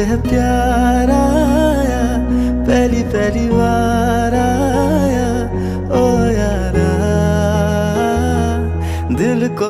है प्यार आया, पहली पहली बार आया ओ यारा दिल को।